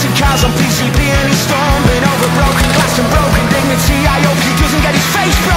racing cars on PCP and he's stumbling over broken glass and broken dignity. I hope he doesn't get his face